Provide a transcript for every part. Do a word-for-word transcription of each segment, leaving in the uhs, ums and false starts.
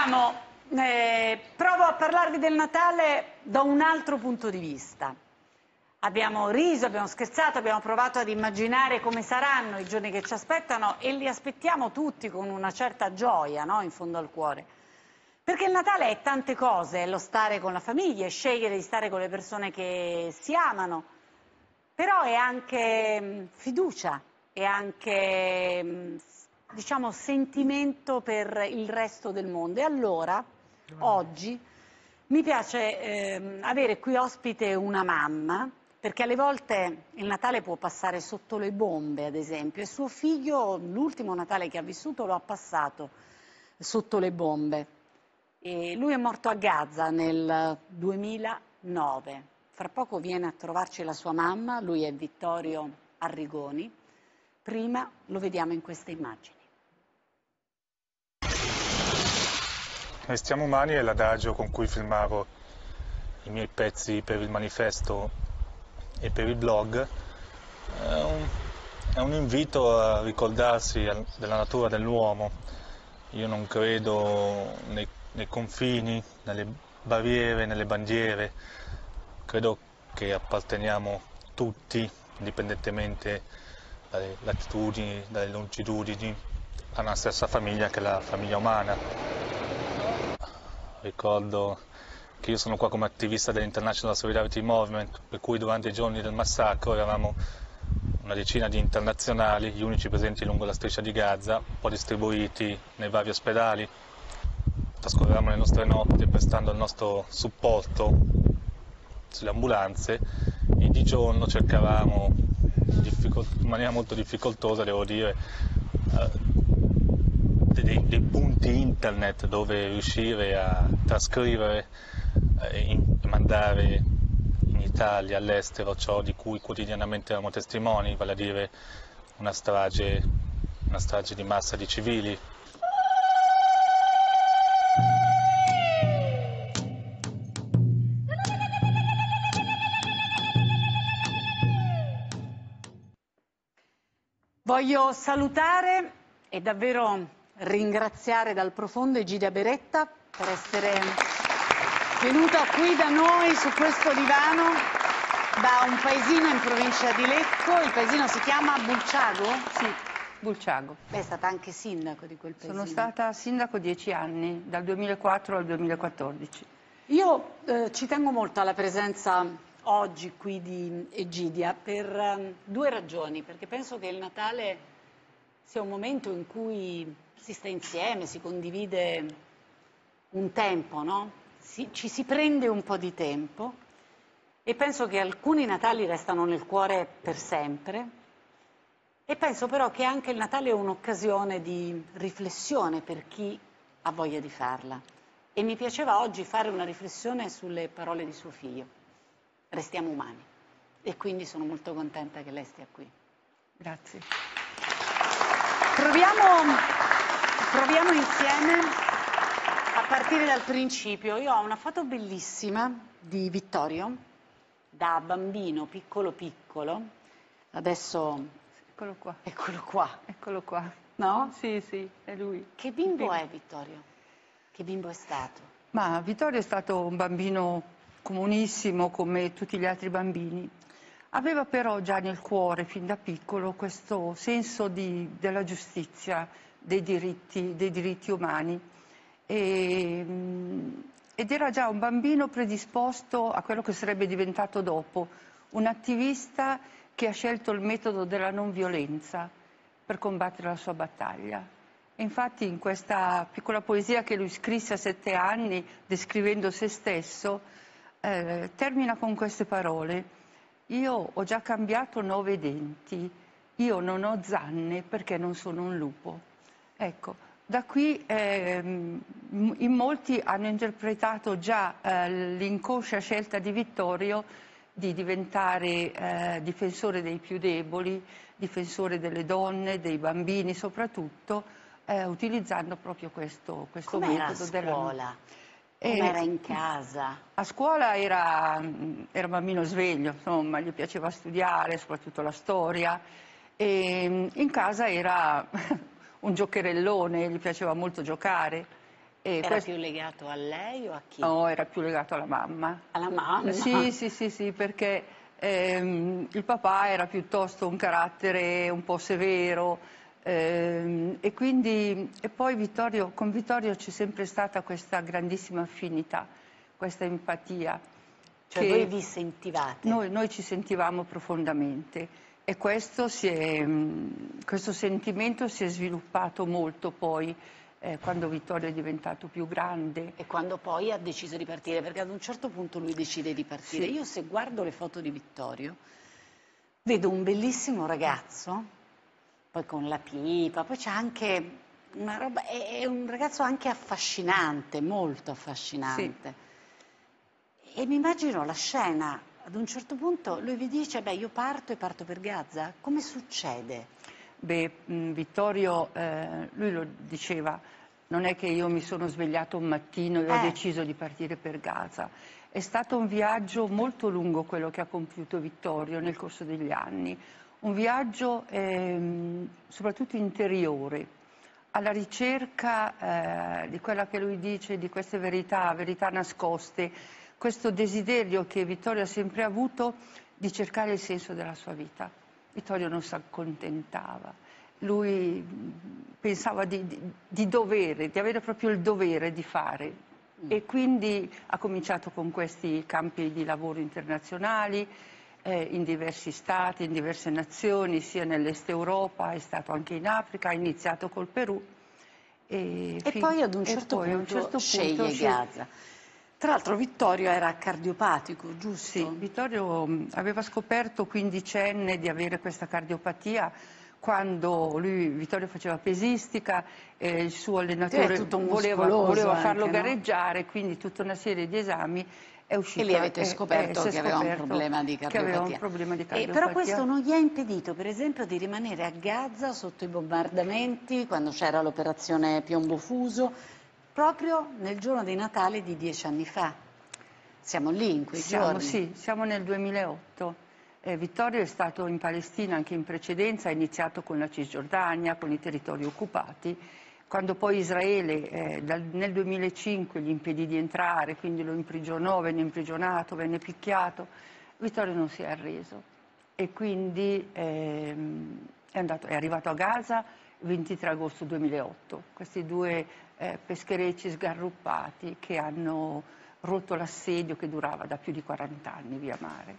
Diciamo, eh, provo a parlarvi del Natale da un altro punto di vista. Abbiamo riso, abbiamo scherzato, abbiamo provato ad immaginare come saranno i giorni che ci aspettano e li aspettiamo tutti con una certa gioia, no? In fondo al cuore. Perché il Natale è tante cose, è lo stare con la famiglia, è scegliere di stare con le persone che si amano, però è anche mh, fiducia, è anche, mh, diciamo, sentimento per il resto del mondo. E allora, oggi, mi piace eh, avere qui ospite una mamma, perché alle volte il Natale può passare sotto le bombe, ad esempio, e suo figlio, l'ultimo Natale che ha vissuto, lo ha passato sotto le bombe. E lui è morto a Gaza nel duemilanove. Fra poco viene a trovarci la sua mamma, lui è Vittorio Arrigoni. Prima lo vediamo in queste immagini. Restiamo umani è l'adagio con cui filmavo i miei pezzi per il manifesto e per il blog. È un, è un invito a ricordarsi della natura dell'uomo. Io non credo nei, nei confini, nelle barriere, nelle bandiere. Credo che apparteniamo tutti, indipendentemente dalle latitudini, dalle longitudini, alla stessa famiglia che è la famiglia umana. Ricordo che io sono qua come attivista dell'International Solidarity Movement, per cui durante i giorni del massacro eravamo una decina di internazionali, gli unici presenti lungo la striscia di Gaza, un po' distribuiti nei vari ospedali. Trascorrevamo le nostre notti prestando il nostro supporto sulle ambulanze e di giorno cercavamo in maniera molto difficoltosa, devo dire, dei, dei punti internet dove riuscire a trascrivere e mandare in Italia, all'estero, ciò di cui quotidianamente eravamo testimoni, vale a dire una strage, una strage di massa di civili. Voglio salutare e davvero ringraziare dal profondo Egidia Beretta per essere venuta qui da noi su questo divano da un paesino in provincia di Lecco. Il paesino si chiama Bulciago? Sì, Bulciago. Lei è stata anche sindaco di quel paesino. Sono stata sindaco dieci anni, dal duemilaquattro al duemilaquattordici. Io eh, ci tengo molto alla presenza oggi qui di Egidia per um, due ragioni, perché penso che il Natale sia un momento in cui si sta insieme, si condivide un tempo, no? Si, ci si prende un po' di tempo e penso che alcuni Natali restano nel cuore per sempre e penso però che anche il Natale è un'occasione di riflessione per chi ha voglia di farla. E mi piaceva oggi fare una riflessione sulle parole di suo figlio. Restiamo umani. E quindi sono molto contenta che lei stia qui. Grazie. Proviamo, proviamo insieme a partire dal principio. Io ho una foto bellissima di Vittorio, da bambino, piccolo piccolo. Adesso... Eccolo qua. Eccolo qua. Eccolo qua. No? Sì, sì, è lui. Che bimbo è Vittorio? Che bimbo è stato? Ma Vittorio è stato un bambino comunissimo come tutti gli altri bambini. Aveva però già nel cuore, fin da piccolo, questo senso di, della giustizia, dei diritti, dei diritti umani. E, ed era già un bambino predisposto a quello che sarebbe diventato dopo, un attivista che ha scelto il metodo della non violenza per combattere la sua battaglia. E infatti in questa piccola poesia che lui scrisse a sette anni, descrivendo se stesso, eh, termina con queste parole: io ho già cambiato nove denti, io non ho zanne perché non sono un lupo. Ecco, da qui eh, in molti hanno interpretato già eh, l'inconscia scelta di Vittorio di diventare eh, difensore dei più deboli, difensore delle donne, dei bambini soprattutto, Eh, utilizzando proprio questo, questo Com'era metodo. a scuola? Della... Com'era in casa? A scuola era, era un bambino sveglio, insomma, gli piaceva studiare, soprattutto la storia, e in casa era un giocherellone, gli piaceva molto giocare E era questo... più legato a lei o a chi? No, era più legato alla mamma. Alla mamma? Sì, sì, sì, sì, perché ehm, il papà era piuttosto un carattere un po' severo ehm, e quindi e poi Vittorio, con Vittorio c'è sempre stata questa grandissima affinità, questa empatia. Cioè Che voi vi sentivate? Noi, noi ci sentivamo profondamente e questo, si è, questo sentimento si è sviluppato molto poi eh, quando Vittorio è diventato più grande. E quando poi ha deciso di partire, perché ad un certo punto lui decide di partire. Sì. Io se guardo le foto di Vittorio, vedo un bellissimo ragazzo, poi con la pipa, poi c'è anche una roba, è, è un ragazzo anche affascinante, molto affascinante. Sì. E mi immagino la scena, ad un certo punto lui vi dice, beh io parto e parto per Gaza, come succede? Beh, mh, Vittorio, eh, lui lo diceva, non è che io mi sono svegliato un mattino e ho Eh. deciso di partire per Gaza. È stato un viaggio molto lungo quello che ha compiuto Vittorio nel corso degli anni, un viaggio ehm, soprattutto interiore, alla ricerca eh, di quella che lui dice, di queste verità, verità nascoste, questo desiderio che Vittorio ha sempre avuto di cercare il senso della sua vita. Vittorio non si accontentava, lui pensava di, di, di dovere, di avere proprio il dovere di fare mm. e quindi ha cominciato con questi campi di lavoro internazionali eh, in diversi stati, in diverse nazioni, sia nell'Est Europa, è stato anche in Africa, ha iniziato col Perù. E, e poi ad un certo punto, un certo sceglie punto, Gaza. Tra l'altro Vittorio era cardiopatico, giusto? Sì, Vittorio aveva scoperto quindicenne di avere questa cardiopatia quando lui, Vittorio faceva pesistica, eh, il suo allenatore voleva, voleva farlo anche, gareggiare, no? Quindi tutta una serie di esami è uscito. E lì avete scoperto eh, che aveva un problema di cardiopatia. Che aveva un problema di cardiopatia. E però questo non gli ha impedito, per esempio, di rimanere a Gaza sotto i bombardamenti, quando c'era l'operazione Piombo Fuso, proprio nel giorno di Natale di dieci anni fa. Siamo lì in quei siamo, giorni. Sì, siamo nel duemilaotto. Eh, Vittorio è stato in Palestina anche in precedenza, ha iniziato con la Cisgiordania, con i territori occupati. Quando poi Israele eh, dal, nel duemilacinque gli impedì di entrare, quindi lo imprigionò, venne imprigionato, venne picchiato, Vittorio non si è arreso e quindi ehm, è, andato, è arrivato a Gaza il ventitré agosto duemilaotto. Questi due eh, pescherecci sgarruppati che hanno rotto l'assedio che durava da più di quaranta anni via mare.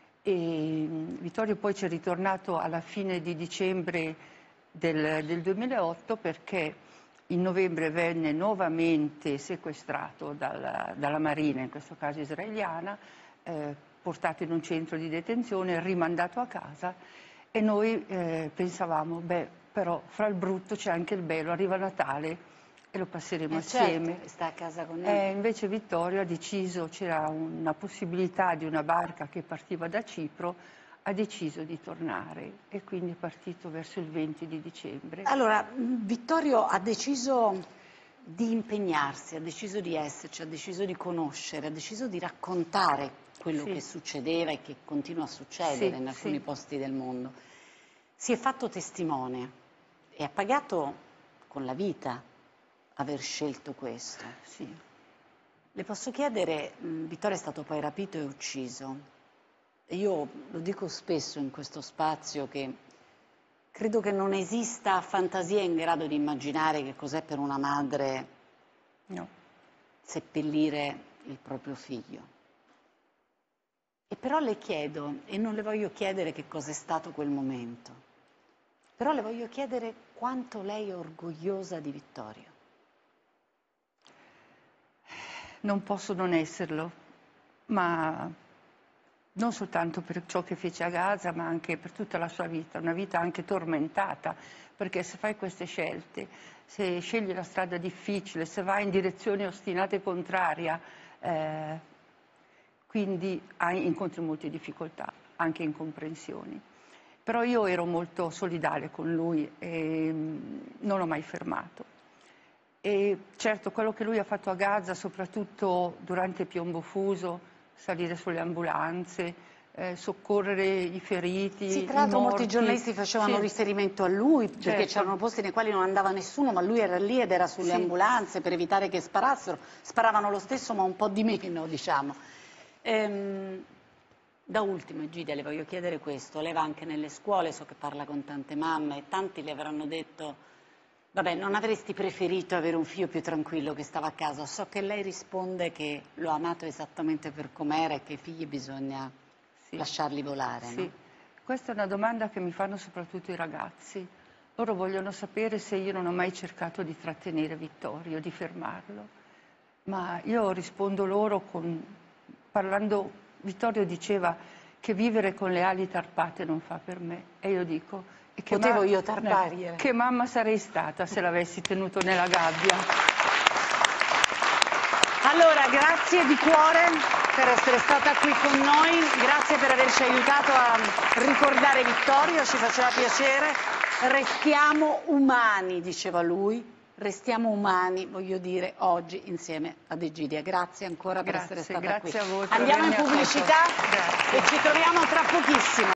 E Vittorio poi ci è ritornato alla fine di dicembre del, del duemilaotto perché in novembre venne nuovamente sequestrato dalla, dalla Marina, in questo caso israeliana, eh, portato in un centro di detenzione, rimandato a casa e noi eh, pensavamo, beh, però fra il brutto c'è anche il bello, arriva Natale e lo passeremo eh assieme. Certo, sta a casa con noi. Eh, invece Vittorio ha deciso, c'era una possibilità di una barca che partiva da Cipro, ha deciso di tornare e quindi è partito verso il venti di dicembre. Allora, Vittorio ha deciso di impegnarsi, ha deciso di esserci, ha deciso di conoscere, ha deciso di raccontare quello sì. che succedeva e che continua a succedere sì, in alcuni sì. posti del mondo. Si è fatto testimone e ha pagato con la vita aver scelto questo. Sì. Le posso chiedere, Vittorio è stato poi rapito e ucciso. Io lo dico spesso in questo spazio che credo che non esista fantasia in grado di immaginare che cos'è per una madre no. seppellire il proprio figlio. E però le chiedo, e non le voglio chiedere che cos'è stato quel momento, però le voglio chiedere quanto lei è orgogliosa di Vittorio. Non posso non esserlo, ma non soltanto per ciò che fece a Gaza, ma anche per tutta la sua vita, una vita anche tormentata, perché se fai queste scelte, se scegli la strada difficile, se vai in direzione ostinata e contraria, eh, quindi hai, incontri molte difficoltà, anche incomprensioni. Però io ero molto solidale con lui e non l'ho mai fermato. E certo quello che lui ha fatto a Gaza, soprattutto durante Piombo Fuso, salire sulle ambulanze, eh, soccorrere i feriti, Sì, tra l'altro i molti morti. giornalisti facevano Sì. riferimento a lui, perché Certo. c'erano posti nei quali non andava nessuno, ma lui era lì ed era sulle Sì. ambulanze per evitare che sparassero. Sparavano lo stesso, ma un po' di meno, diciamo. Ehm, da ultimo, Egidia, le voglio chiedere questo. Lei va anche nelle scuole, so che parla con tante mamme, e tanti le avranno detto: vabbè, non avresti preferito avere un figlio più tranquillo che stava a casa? So che lei risponde che lo ha amato esattamente per com'era e che i figli bisogna Sì. lasciarli volare, Sì. no? Questa è una domanda che mi fanno soprattutto i ragazzi. Loro vogliono sapere se io non ho mai cercato di trattenere Vittorio, di fermarlo. Ma io rispondo loro con, parlando, Vittorio diceva che vivere con le ali tarpate non fa per me. E io dico, e che, Potevo ma- io tarpargliele. eh, che mamma sarei stata se l'avessi tenuto nella gabbia. Allora, grazie di cuore per essere stata qui con noi, grazie per averci aiutato a ricordare Vittorio, ci faceva piacere. Restiamo umani, diceva lui, restiamo umani, voglio dire, oggi insieme ad Egidia. Grazie ancora per Grazie, essere stata qui. grazie a voi per Andiamo in avermi pubblicità accolto. Grazie. e ci troviamo tra pochissimo.